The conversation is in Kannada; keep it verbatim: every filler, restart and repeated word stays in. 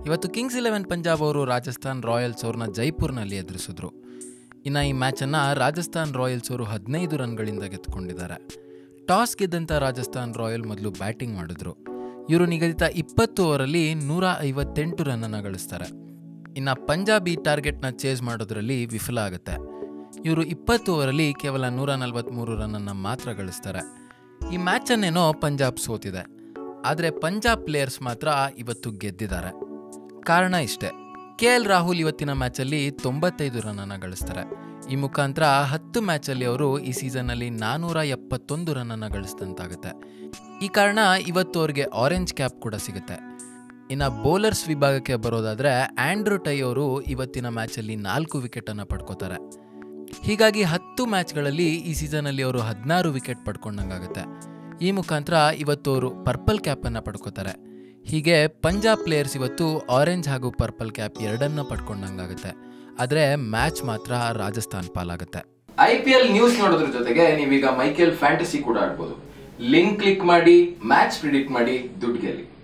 ಇವತ್ತು ಕಿಂಗ್ಸ್ ಇಲೆವೆನ್ ಪಂಜಾಬ್ ಅವರು ರಾಜಸ್ಥಾನ್ ರಾಯಲ್ಸ್ ಅವ್ರನ್ನ ಜೈಪುರ್ನಲ್ಲಿ ಎದುರಿಸಿದ್ರು. ಇನ್ನು ಈ ಮ್ಯಾಚನ್ನು ರಾಜಸ್ಥಾನ್ ರಾಯಲ್ಸ್ ಅವರು ಹದಿನೈದು ರನ್ಗಳಿಂದ ಗೆದ್ದುಕೊಂಡಿದ್ದಾರೆ. ಟಾಸ್ ಗೆದ್ದಂಥ ರಾಜಸ್ಥಾನ್ ರಾಯಲ್ ಮೊದಲು ಬ್ಯಾಟಿಂಗ್ ಮಾಡಿದ್ರು. ಇವರು ನಿಗದಿತ ಇಪ್ಪತ್ತು ಓವರಲ್ಲಿ ನೂರ ಐವತ್ತೆಂಟು ರನ್ನನ್ನು ಗಳಿಸ್ತಾರೆ. ಇನ್ನು ಪಂಜಾಬ್ ಈ ಟಾರ್ಗೆಟ್ನ ಚೇಸ್ ಮಾಡೋದ್ರಲ್ಲಿ ವಿಫಲ ಆಗುತ್ತೆ. ಇವರು ಇಪ್ಪತ್ತು ಓವರಲ್ಲಿ ಕೇವಲ ನೂರ ನಲವತ್ತ್ಮೂರು ರನ್ನನ್ನು ಮಾತ್ರ ಗಳಿಸ್ತಾರೆ. ಈ ಮ್ಯಾಚನ್ನೇನೋ ಪಂಜಾಬ್ ಸೋತಿದೆ, ಆದರೆ ಪಂಜಾಬ್ ಪ್ಲೇಯರ್ಸ್ ಮಾತ್ರ ಇವತ್ತು ಗೆದ್ದಿದ್ದಾರೆ. ಕಾರಣ ಇಷ್ಟೇ, ಕೆ ಎಲ್ ರಾಹುಲ್ ಇವತ್ತಿನ ಮ್ಯಾಚಲ್ಲಿ ತೊಂಬತ್ತೈದು ರನ್ನನ್ನು ಗಳಿಸ್ತಾರೆ. ಈ ಮುಖಾಂತರ ಹತ್ತು ಮ್ಯಾಚಲ್ಲಿ ಅವರು ಈ ಸೀಸನ್ನಲ್ಲಿ ನಾನ್ನೂರ ಎಪ್ಪತ್ತೊಂದು ರನ್ನನ್ನು ಗಳಿಸಿದಂತಾಗುತ್ತೆ. ಈ ಕಾರಣ ಇವತ್ತು ಅವ್ರಿಗೆ ಆರೆಂಜ್ ಕ್ಯಾಪ್ ಕೂಡ ಸಿಗುತ್ತೆ. ಇನ್ನು ಬೌಲರ್ಸ್ ವಿಭಾಗಕ್ಕೆ ಬರೋದಾದರೆ ಆಂಡ್ರೂ ಟೈ ಅವರು ಇವತ್ತಿನ ಮ್ಯಾಚಲ್ಲಿ ನಾಲ್ಕು ವಿಕೆಟನ್ನು ಪಡ್ಕೋತಾರೆ. ಹೀಗಾಗಿ ಹತ್ತು ಮ್ಯಾಚ್ಗಳಲ್ಲಿ ಈ ಸೀಸನಲ್ಲಿ ಅವರು ಹದಿನಾರು ವಿಕೆಟ್ ಪಡ್ಕೊಂಡಂಗಾಗುತ್ತೆ. ಈ ಮುಖಾಂತರ ಇವತ್ತು ಅವರು ಪರ್ಪಲ್ ಕ್ಯಾಪನ್ನು ಪಡ್ಕೋತಾರೆ. ಹೀಗೆ ಪಂಜಾಬ್ ಪ್ಲೇಯರ್ಸ್ ಇವತ್ತು ಆರೆಂಜ್ ಹಾಗೂ ಪರ್ಪಲ್ ಕ್ಯಾಪ್ ಎರಡನ್ನ ಪಡ್ಕೊಂಡಂಗಾಗುತ್ತೆ. ಆದರೆ ಮ್ಯಾಚ್ ಮಾತ್ರ ರಾಜಸ್ಥಾನ್ ಪಾಲಾಗುತ್ತೆ. ಐ ಪಿ ಎಲ್ ನ್ಯೂಸ್ ನೋಡೋದ್ರ ಜೊತೆಗೆ ನೀವೀಗ ಮೈಕೆಲ್ ಫ್ಯಾಂಟಸಿ ಕೂಡ ಆಡ್ಬೋದು. ಲಿಂಕ್ ಕ್ಲಿಕ್ ಮಾಡಿ ಮ್ಯಾಚ್ ಪ್ರಿಡಿಕ್ಟ್ ಮಾಡಿ ದುಡ್ಡು ಗೆಲ್ಲಿ.